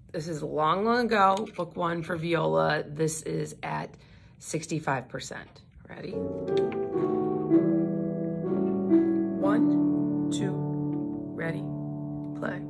This is Long Ago, book 1 for viola. This is at 65%. Ready? 1, 2, ready, play.